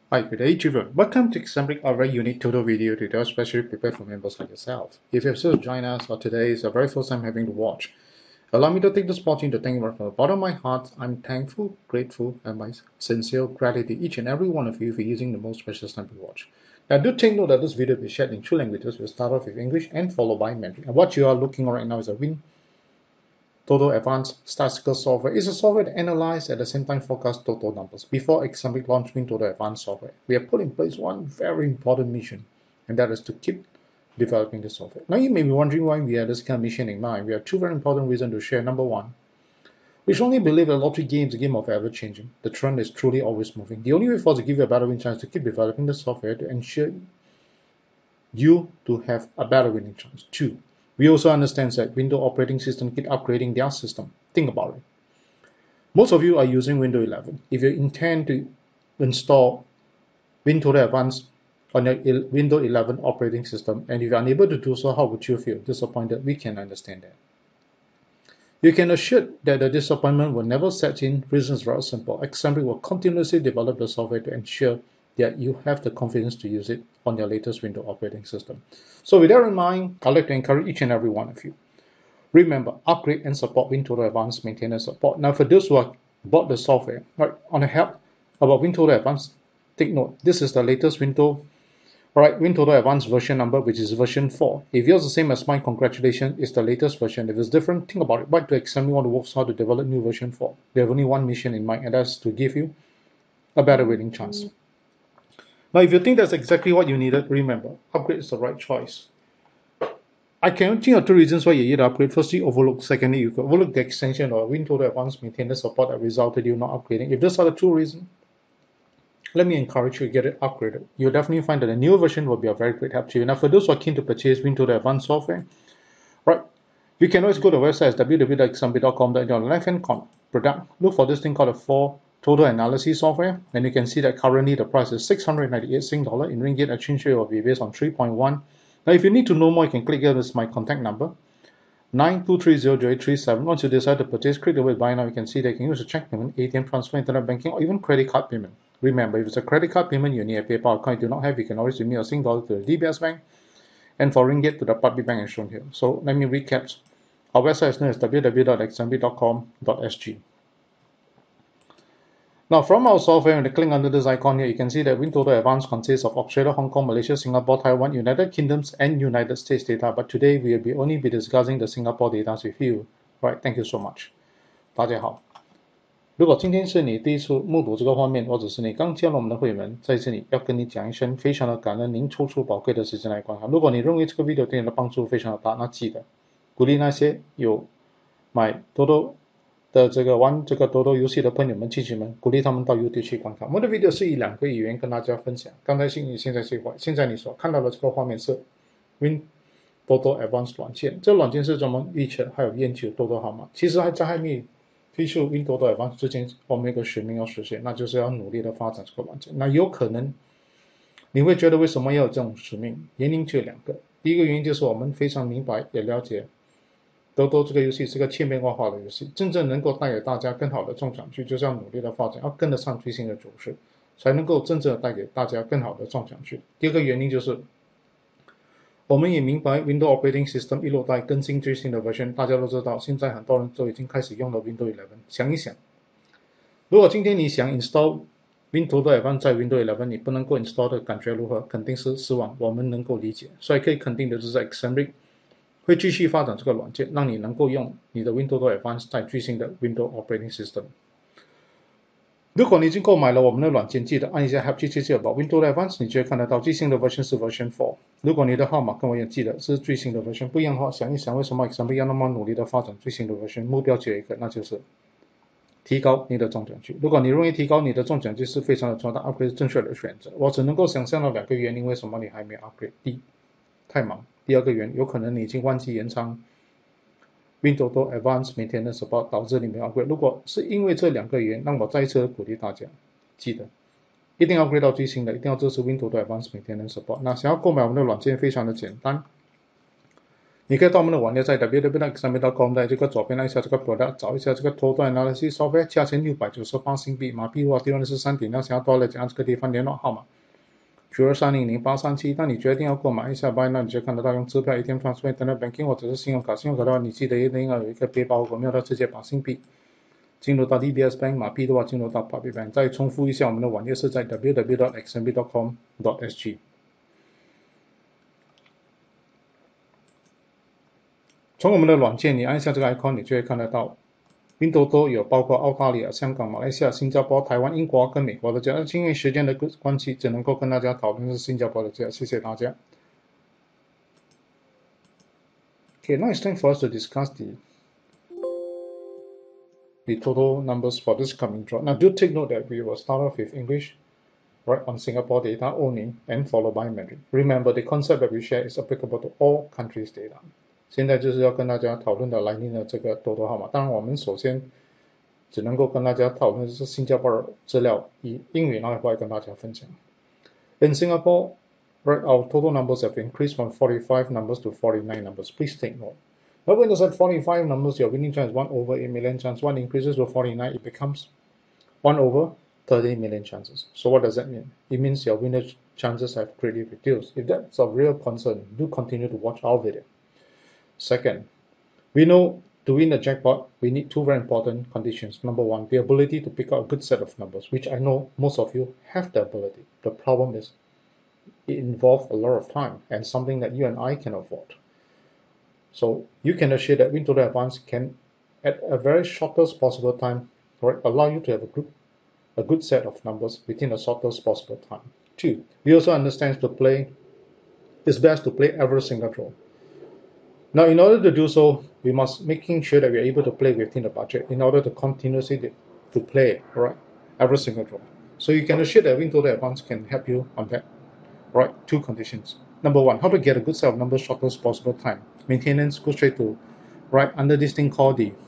Hi, good day, everyone. Welcome to something a very unique Toto video tutorial specially prepared for members like yourself. If you have just joined us or today is the very first time having to watch, allow me to take this opportunity to thank you from the bottom of my heart. I'm thankful, grateful, and my sincere gratitude to each and every one of you for using the most precious time to watch. Now, do take note that this video will be shared in two languages. We'll start off with English and followed by Mandarin. And what you are looking at right now is a Win Toto Advance Statistical Software is a software that analyzes at the same time forecast Toto numbers. Before Example launch WinToto Advance Software, we have put in place one very important mission, and that is to keep developing the software. Now you may be wondering why we have this kind of mission in mind. We have two very important reasons to share. Number one, we strongly believe that lottery game is a game of ever changing. The trend is truly always moving. The only way for us to give you a better win chance is to keep developing the software to ensure you to have a better winning chance. Two, we also understand that Windows operating system keep upgrading their system. Think about it. Most of you are using Windows 11. If you intend to install WinToto Advance on your Windows 11 operating system, and if you're unable to do so, how would you feel? Disappointed? We can understand that. You can assure that the disappointment will never set in. Reasons very simple. Assembly will continuously develop the software to ensure that you have the confidence to use it on your latest Windows operating system. So with that in mind, I'd like to encourage each and every one of you. Remember, upgrade and support WinToto Advanced Maintenance Support. Now, for those who have bought the software, right, on the help about WinToto Advanced, take note, this is the latest WinToto Advanced version number, which is version 4. If yours is the same as mine, congratulations, it's the latest version. If it's different, think about it. Why to examine want to work hard to develop new version 4? We have only one mission in mind, and that's to give you a better winning chance. Now, if you think that's exactly what you needed, remember, upgrade is the right choice. I can think of two reasons why you need to upgrade. Firstly, overlook. Secondly, you could overlook the extension or WinToto Advanced Maintenance Support that resulted in you not upgrading. If those are the two reasons, let me encourage you to get it upgraded. You'll definitely find that the new version will be a very great help to you. Now, for those who are keen to purchase WinToto Advanced Software, right, you can always go to the website www.xambi.com. On the left-hand corner, product, look for this thing called a 4 Total Analysis Software, and you can see that currently the price is 698 Sing dollar. In ringgit, exchange rate will be based on 3.1. Now, if you need to know more, you can click here. This is my contact number, 92300837. Once you decide to purchase, click the word buy now. You can see that you can use a check payment, ATM transfer, internet banking, or even credit card payment. Remember, if it's a credit card payment, you need a PayPal account. You do not have, you can always remit a Sing dollar to the DBS Bank, and for ringgit to the public bank as shown here. So let me recap. Our website is known as www.xambi.com.sg. Now, from our software, when you click under this icon here, you can see that WinToto Advanced consists of Australia, Hong Kong, Malaysia, Singapore, Taiwan, United Kingdoms, and United States data. But today, we will only be discussing the Singapore data with you. Right, thank you so much. 大家好。如果今天是你第一次目睹这个画面，或者是你刚加入我们的会员，在这里要跟你讲一声，非常的感恩您抽出宝贵的时间来观看。如果你认为这个 video 对你的帮助非常的大，那记得鼓励那些有买多多的玩这个多多游戏的朋友们、亲戚们，鼓励他们到 YouTube 去观看。我们的 video 是以2个语言跟大家分享。刚才是英语，现在是外。现在你所看到的这个画面是 Win Toto Advance 软件，这软件是专门预测还有研究多多号码。其实在还没推出 Win Toto Advance 之前，我们有个使命要实现，那就是要努力的发展这个软件。那有可能你会觉得为什么要有这种使命？原因就2个。第一个原因就是我们非常明白也了解。多多这个游戏是个千变万化的游戏，真正能够带给大家更好的中奖率，就是要努力的发展，要跟得上最新的走势，才能够真正的带给大家更好的中奖率。第二个原因就是，我们也明白 Windows Operating System 一路在更新最新的 version， 大家都知道，现在很多人都已经开始用了 Windows 11。想一想，如果今天你想 install WinToto Advance 在 Windows 11，你不能够 install 的感觉如何？肯定是失望，我们能够理解。所以可以肯定的就是 Xambi会继续发展这个软件，让你能够用你的 WinToto Advance 在最新的 Windows Operating System。如果你已经购买了我们的软件，记得按一下 Help 去介绍 about WinToto Advance， 你就会看得到最新的 version 是 version 4。如果你的号码跟我一样，记得是最新的 version， 不一样的话，想一想为什么 Xambi 要那么努力的发展最新的 version， 目标只有一个，那就是提高你的中奖率。如果你认为提高你的中奖率是非常的重要， upgrade 是正确的选择。我只能够想象到2个原因，为什么你还没有 upgrade。第一，太忙。第2个原因，有可能你已经忘记延长 WinToto Advance Maintenance Support 导致你没有 upgrade。如果是因为这2个原因，那我再一次鼓励大家，记得一定要 upgrade 到最新的，一定要支持 WinToto Advance Maintenance Support。那想要购买我们的软件非常的简单， 你可以到我们的网页在 www.example.com 在这个左边按一下这个 product， 找一下这个 Toto Analysis Software， 价钱698新币，马币的话，地方是3点，要想要多了，讲这个地方联络号码92300837。当你决定要购买一下 buy， 那你就看得到用支票 ATM transfer Internet Banking 或者是信用卡。信用卡的话，你记得一定要有一个背包，如果没有的直接把新币进入到 DBS Bank， 马币的话进入到 Public Bank。再重复一下，我们的网页是在 www.xmb.com.sg。从我们的软件，你按下这个 icon， 你就会看得到 Win Toto 有包括澳大利亚、香港、马来西亚、新加坡、台湾、英国跟美国的家。因为时间的关系，只能够跟大家讨论是新加坡的家。谢谢大家。Okay, now it's time for us to discuss the total numbers for this coming draw. Now do take note that we will start off with English, right, on Singapore data only, and followed by Mandarin. Remember, the concept that we share is applicable to all countries' data. 现在就是要跟大家讨论的来临的这个多多号码。当然，我们首先只能够跟大家讨论的是新加坡的资料，以英语然后会跟大家分享。In Singapore, right, our total numbers have increased from 45 numbers to 49 numbers. Please take note. Now when there's at 45 numbers, your winning chance is 1 over 8 million chance. 1 increases to 49, it becomes 1 over 30 million chances. So what does that mean? It means your winning chances have greatly reduced. If that's of real concern, do continue to watch our video. Second, we know to win the jackpot, we need 2 very important conditions. Number 1, the ability to pick out a good set of numbers, which I know most of you have the ability. The problem is it involves a lot of time and something that you and I can afford. So you can assure that Win Toto Advance can, at a very shortest possible time, right, allow you to have a good set of numbers within the shortest possible time. 2, we also understand it's best to play every single draw. Now, in order to do so, we must making sure that we are able to play within the budget in order to continuously to play, right, every single draw. So you can assure that Win Toto Advance can help you on that, right? 2 conditions. Number 1, how to get a good set of numbers shortest possible time. Maintenance, go straight to, right, under this thing called the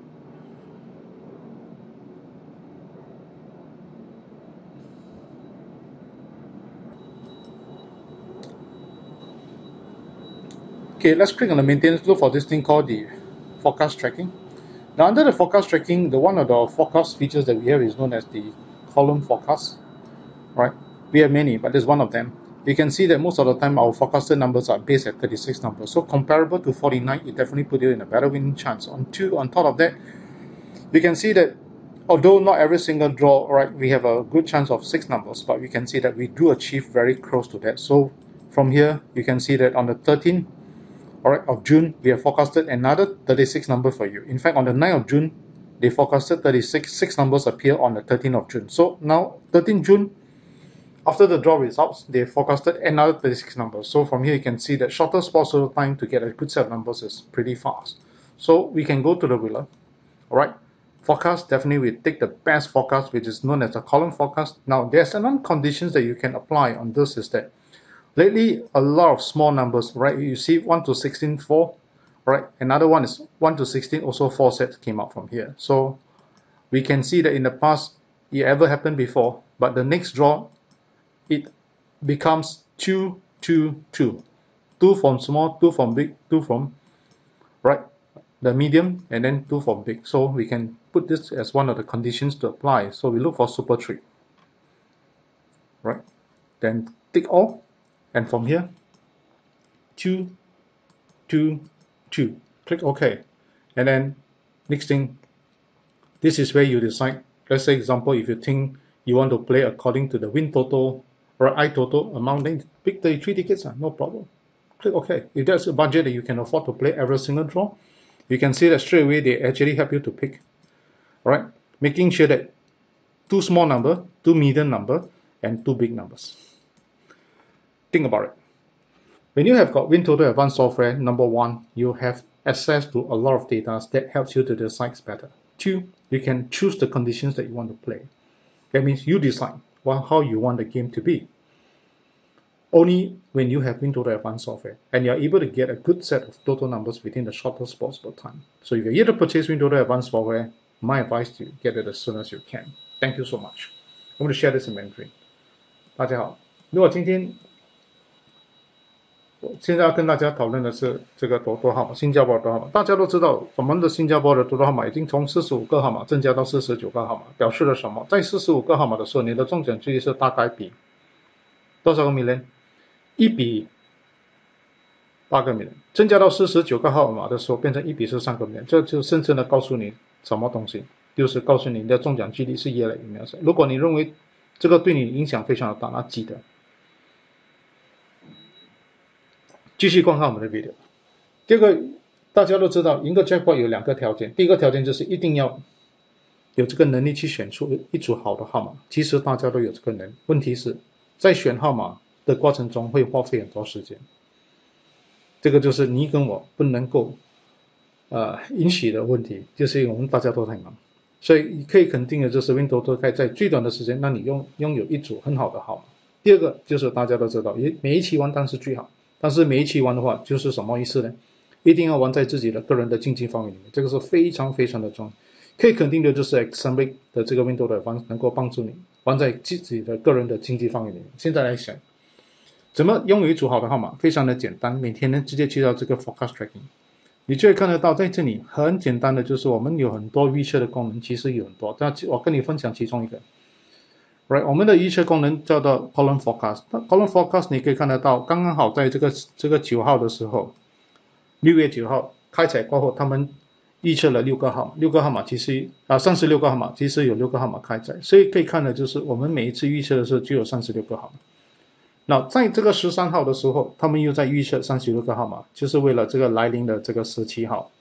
Okay, let's click on the maintenance, look for this thing called the forecast tracking. Now under the forecast tracking, one of the forecast features that we have is known as the column forecast, right? We have many, but there's one of them. You can see that most of the time our forecasted numbers are based at 36 numbers. So comparable to 49, it definitely puts you in a better winning chance. On top of that, you can see that although not every single draw, right, we have a good chance of 6 numbers, but we can see that we do achieve very close to that. So from here, you can see that on the 13th, alright, of June, we have forecasted another 36 number for you. In fact, on the 9th of June, they forecasted 36. 6 numbers appear on the 13th of June. So now, 13th June, after the draw results, they forecasted another 36 numbers. So from here, you can see that shortest possible time to get a good set of numbers is pretty fast. So we can go to the wheeler, alright. Forecast, definitely we take the best forecast, which is known as the column forecast. Now, there's another conditions that you can apply on this is that lately, a lot of small numbers, right? You see 1 to 16, 4, right? Another one is 1 to 16, also 4 sets came out from here. So we can see that in the past, it ever happened before, but the next draw, it becomes 2, 2, 2. 2 from small, 2 from big, 2 from, right, the medium, and then 2 from big. So we can put this as one of the conditions to apply. So we look for super tree, right? Then tick all. And from here, 2, 2, 2. Click OK. And then next thing, this is where you decide. Let's say example, if you think you want to play according to the Win Toto or iToto amount, then pick 33 tickets, no problem. Click OK. If that's a budget that you can afford to play every single draw, you can see that straight away they actually help you to pick. Alright, making sure that 2 small number, 2 medium number, and 2 big numbers. Think about it. When you have got Win Toto Advance Software, number 1, you have access to a lot of data that helps you to decide better. 2, you can choose the conditions that you want to play. That means you decide how you want the game to be. Only when you have Win Toto Advance Software and you're able to get a good set of total numbers within the shortest possible time. So if you're here to purchase Win Toto Advance Software, my advice to you, get it as soon as you can. Thank you so much. I'm going to share this in Mandarin. 大家好，如果今天我现在要跟大家讨论的是这个多多号码，新加坡的多号码。大家都知道，我们的新加坡的多多号码已经从45个号码增加到49个号码，表示了什么？在45个号码的时候，你的中奖几率是大概比多少个 million？ 1比8个 million。增加到49个号码的时候，变成1比13个 million， 这就深深的告诉你什么东西？就是告诉你的中奖几率是越来越渺小。如果你认为这个对你影响非常的大，那记得继续观看我们的 video。第二个，大家都知道，赢个 jackpot 有2个条件。第一个条件就是一定要有这个能力去选出一组好的号码。其实大家都有这个能力，问题是在选号码的过程中会花费很多时间。这个就是你跟我不能够允许的问题，就是因为我们大家都太忙。所以可以肯定的就是 Win Toto 可以在最短的时间让你拥有一组很好的号码。第二个就是大家都知道，每一期玩当然是最好，但是每一期玩的话就是什么意思呢？一定要玩在自己的个人的经济范围里面，这个是非常非常的重要。可以肯定的就是 Xambic 的这个 WinToto Advance 能够帮助你玩在自己的个人的经济范围里面。现在来想，怎么拥有一组好的号码？非常的简单，每天呢直接去到这个 Forecast Tracking， 你就会看得到，在这里很简单的就是我们有很多预测的功能，其实有很多，但我跟你分享其中一个。Right， 我们的预测功能叫做 Column Forecast。Column Forecast 你可以看得到，刚刚好在这个9号的时候，6月9号开彩过后，他们预测了6个号码，6个号码其实36个号码，其实有6个号码开彩，所以可以看的就是我们每一次预测的时候就有36个号码。那在这个13号的时候，他们又在预测36个号码，就是为了这个来临的这个17号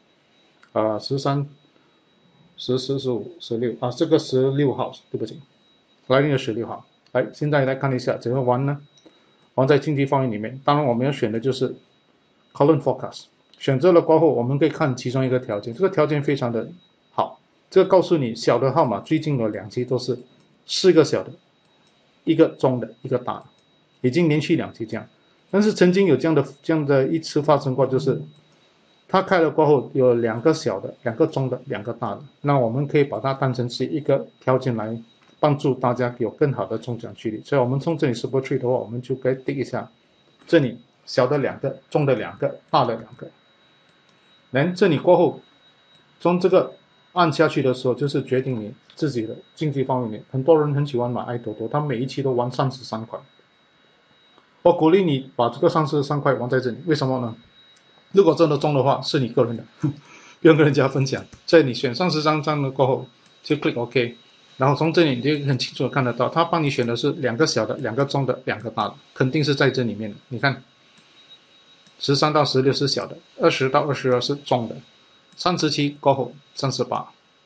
，13、10、15、16这个16号，对不起，来临的16号。来，现在来看一下怎么玩呢？玩在经济范围里面，当然我们要选的就是 Column Forecast。选择了过后，我们可以看其中一个条件，这个条件非常的好，这个告诉你小的号码最近的2期都是4个小的，1个中的，1个大的，已经连续2期这样。但是曾经有这样的一次发生过，就是它开了过后有2个小的、2个中的、2个大的，那我们可以把它当成是一个条件来帮助大家有更好的中奖几率。所以我们从这里 Super Tree 的话，我们就可以ติ๊一下，这里小的2个，中的2个，大的2个。然后这里过后，从这个按下去的时候，就是决定你自己的经济范围内。很多人很喜欢买爱多多，他每一期都玩33块。我鼓励你把这个33块玩在这里，为什么呢？如果真的中的话，是你个人的，不用跟人家分享。所以你选33张了过后，就 click OK， 然后从这里你就很清楚的看得到，他帮你选的是2个小的、2个中的、2个大的，肯定是在这里面的。你看。13到16是小的，20到22是中的，37过后38。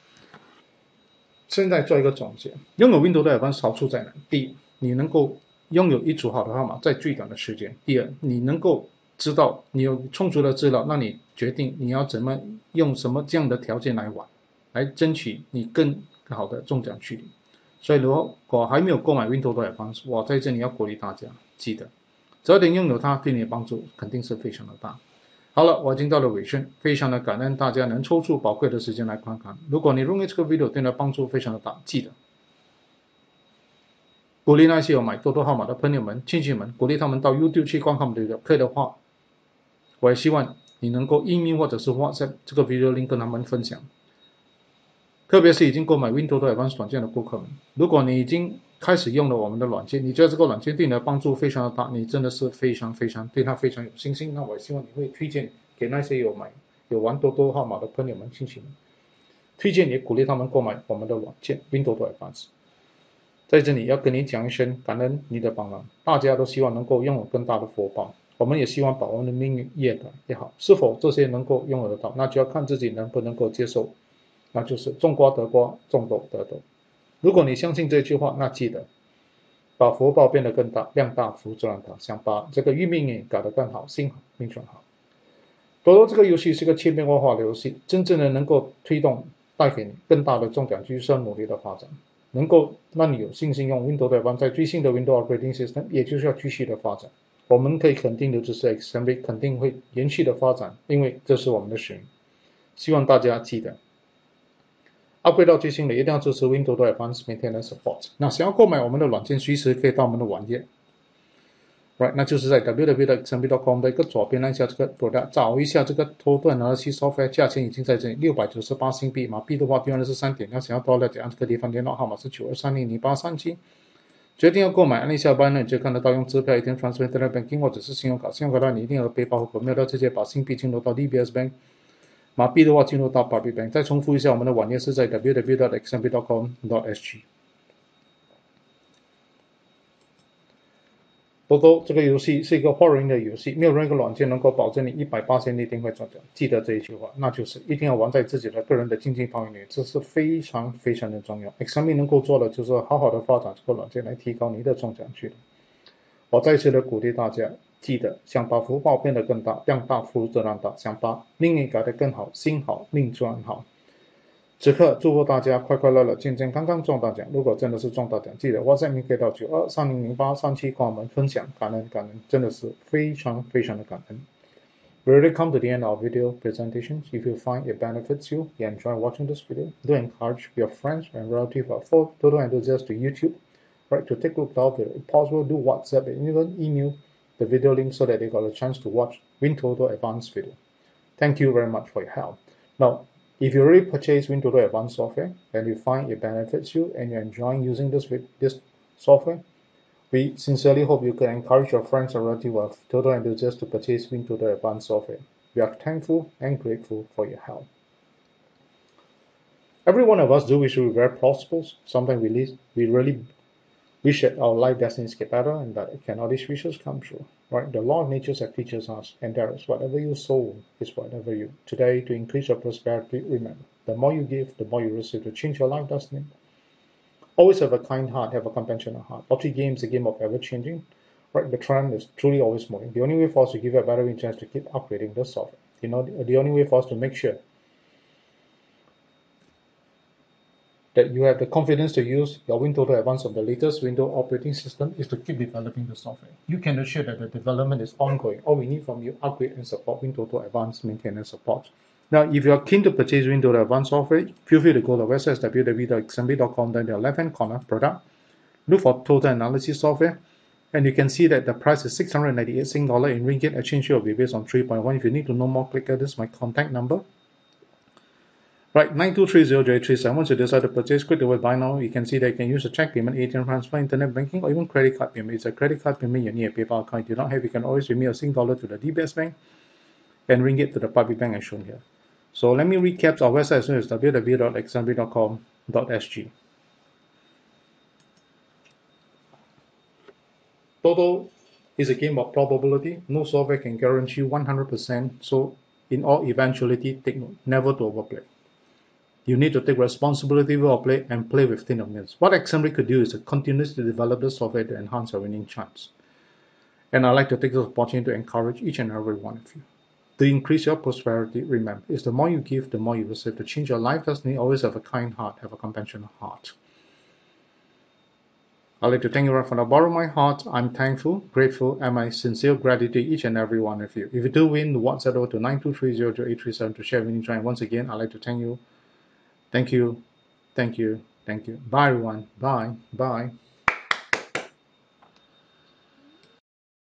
现在做一个总结，拥有 Win Toto Advance 好处在哪？第一，你能够拥有一组好的号码在最短的时间；第二，你能够知道你有充足的资料，让你决定你要怎么用什么这样的条件来玩，来争取你更好的中奖几率。所以如果还没有购买 Win Toto Advance，我在这里要鼓励大家，记得早点拥有它，对你的帮助肯定是非常的大。好了，我已经到了尾声，非常的感恩大家能抽出宝贵的时间来观看。如果你认为这个 video 对你的帮助非常的大，记得鼓励那些有买多多号码的朋友们、亲戚们，鼓励他们到 YouTube 去观看我们的 video。可以的话，我也希望你能够 email 或者是 WhatsApp 这个 video link 跟他们分享。特别是已经购买 Win Toto Advance 软件的顾客们，如果你已经开始用了我们的软件，你觉得这个软件对你的帮助非常的大，你真的是非常对它非常有信心，那我希望你会推荐给那些有玩多多号码的朋友们、亲戚们，推荐也鼓励他们购买我们的软件 Win Toto Advance。在这里要跟你讲一声感恩你的帮忙，大家都希望能够拥有更大的福报，我们也希望把我们的命运越改越好，是否这些能够拥有得到，那就要看自己能不能够接受，那就是种瓜得瓜，种豆得豆。如果你相信这句话，那记得把福报变得更大，量大福自然大，想把这个运命运搞得更好，心好命顺好。多多这个游戏是个千变万化的游戏，真正的能够推动带给你更大的中奖机会，努力的发展，能够让你有信心用 Win Toto Advance 在最新的 Windows Operating System， 也就是要继续的发展。我们可以肯定的就是 Xambic 肯定会延续的发展，因为这是我们的使命。希望大家记得upgrade 到最新的，一定要支持 Win Toto Advance Maintenance Support。那想要购买我们的软件，随时可以到我们的网页 right， 那就是在 www.xmb.com 的一个左边按一下这个 product， 找一下这个 Toto Analysis Software， 价钱已经在这里698新币，马币的话当然是3点，要想要多了，按这个地方电话号码是92300837，决定要购买，按一下 Buy 呢，你就看得到用支票、ATM Transfer、Internet Banking 或者是信用卡，信用卡的话你一定要背包和没有的直接把新币进入到 DBS Bank， 马币的话进入到 Public Bank。再重复一下，我们的网页是在 www.xmb.com.sg。Toto 这个游戏是一个活人的游戏，没有任何软件能够保证你100%一定会中奖。记得这一句话，那就是一定要玩在自己的个人的经济范围内，这是非常非常的重要。Xmb 能够做的就是好好的发展这个软件来提高你的中奖几率。我再次的鼓励大家，记得想把福报变得更大，让大福自然大，想把命运改得更好，心好命自然好。此刻祝福大家快快乐乐、健健康康中大奖。如果真的是中大奖，记得 WhatsApp 可以到92300837跟我们分享，感恩感恩，真的是非常非常的感恩。We already come to the end of our video presentations. If you find it benefits you, you enjoy watching this video, do encourage your friends and relatives or follow Toto enthusiasts to YouTube, right, to take a look at our video. If possible, do WhatsApp and even email the video link so that they got a chance to watch WinToto Advance video. Thank you very much for your help. Now, if you already purchased WinToto Advance software and you find it benefits you and you're enjoying using this software, we sincerely hope you can encourage your friends or relatives of Toto enthusiasts to purchase WinToto Advance software. We are thankful and grateful for your help. Every one of us do wish we were very prosperous. Sometimes we really wish that our life destinies get better and that can all these wishes come true. Right? The law of nature that teaches us, and there is whatever you sow is whatever you. Today, to increase your prosperity, remember, the more you give, the more you receive to change your life destiny. Always have a kind heart, have a compassionate heart. Lottery game is a game of ever-changing. Right? The trend is truly always moving. The only way for us to give you a better chance to keep upgrading the software. You know, the only way for us to make sure that you have the confidence to use your WinToto Advance of the latest Windows operating system is to keep developing the software. You can assure that the development is ongoing. All we need from you, upgrade and support WinToto Advance maintenance support. Now, if you are keen to purchase WinToto Advance software, feel free to go to the website www.xmb.com, down in the left-hand corner, product. Look for Toto Analysis Software, and you can see that the price is 698 Sing dollar in ringgit. Exchange rate will be based on 3.1. If you need to know more, click here. This is my contact number. Right, 9230J37. Once you decide to purchase, click the word buy now. You can see that you can use a check payment, ATM transfer, internet banking, or even credit card payment. It's a credit card payment you need a PayPal account. You do not have, you can always remit a Sing dollar to the DBS Bank and ringgit to the public bank as shown here. So let me recap our website as soon as www.xmb.com.sg. Toto is a game of probability. No software can guarantee 100%. So in all eventuality, take note, never to overplay. You need to take responsibility for play and play with thin of minutes. What Xmb could do is to continuously develop the software to enhance your winning chance. And I'd like to take this opportunity to encourage each and every one of you. To increase your prosperity, remember, it's the more you give, the more you receive. To change your life destiny, always have a kind heart, have a compassionate heart. I'd like to thank you right from the bottom of my heart. I'm thankful, grateful, and my sincere gratitude to each and every one of you. If you do win, WhatsApp over to 92300837 to share winning join. Once again, I'd like to thank you. Thank you. Thank you. Thank you. Bye, everyone. Bye. Bye.